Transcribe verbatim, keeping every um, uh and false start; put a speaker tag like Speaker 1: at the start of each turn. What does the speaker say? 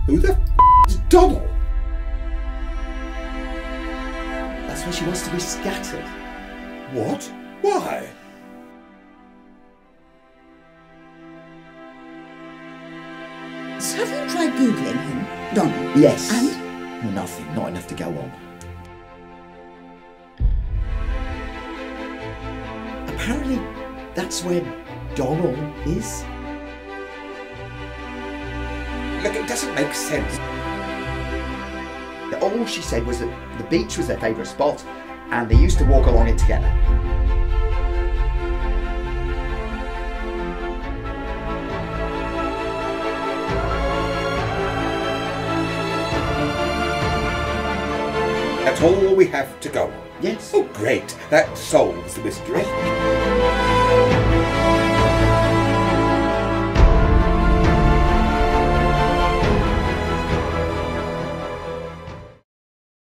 Speaker 1: Who the f*** is Donal?
Speaker 2: That's why she wants to be scattered.
Speaker 1: What? Why?
Speaker 3: So have you tried Googling him, Donal?
Speaker 2: Yes.
Speaker 3: And?
Speaker 2: Nothing, not enough to go on. Apparently, that's where Donal is.
Speaker 1: Look, it doesn't make sense.
Speaker 2: All she said was that the beach was their favourite spot and they used to walk along it together.
Speaker 1: That's all we have to go on.
Speaker 2: Yes.
Speaker 1: Oh, great. That solves the mystery.